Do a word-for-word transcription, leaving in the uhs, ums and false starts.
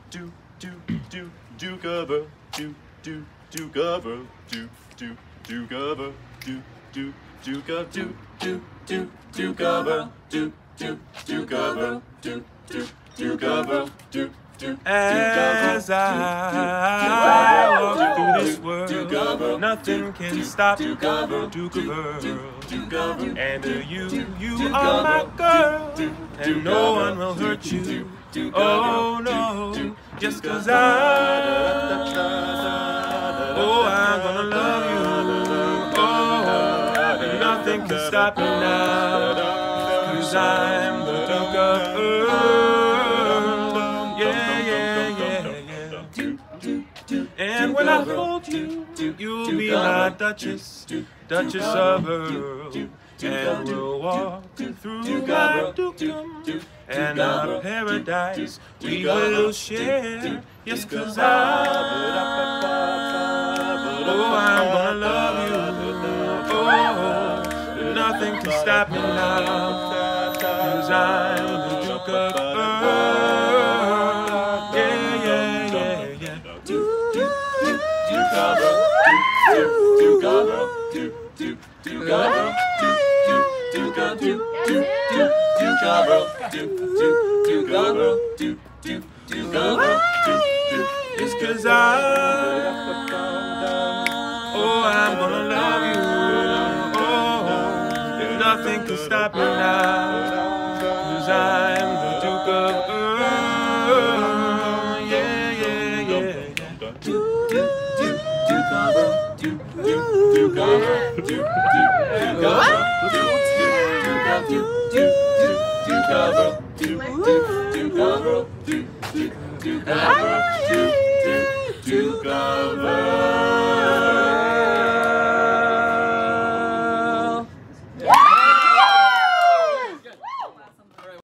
do, do, do, Duke of Earl, do, do, Duke of Earl, do, do, Duke of Earl, do, do, Duke of, do, do, do, Duke of Earl, do, do, Duke of Earl, do, do, Duke of Earl, do. As I walk through this world, nothing can stop Duke of Earl. And you, you are my girl, and no one will hurt you. Oh no, just 'cause I, oh I'm gonna love you. Oh, nothing can stop me now, 'cause I'm the Duke of Earl. And when I hold you, you'll be my Duchess, Duchess of Earl. And we'll walk through my dukedom and our paradise we will share. Yes, 'cause I, oh, I'm gonna love you. Oh, nothing can stop me now, 'cause I'm the Duke of Earl. Duke of Earl, Duke of Earl, Duke, Duke, Duke of Earl, Duke, Duke, Duke of, Duke, Duke, Duke, Duke of Earl, Duke, Duke, Duke of Earl, Duke, Duke, Duke of Earl, Duke, Duke. It's 'cause I, oh, I'm gonna love you. Oh, nothing can stop me now, 'cause I'm the Duke of Earl. Yeah, yeah, yeah, yeah. Duke of Earl, Duke, Duke, Duke of Earl, Duke, Duke, Duke of Earl, Duke, Duke, Duke, Duke of Earl, Duke, Duke, Duke of Earl, Duke, Duke, Duke of Earl, Duke, Duke, Duke of Earl.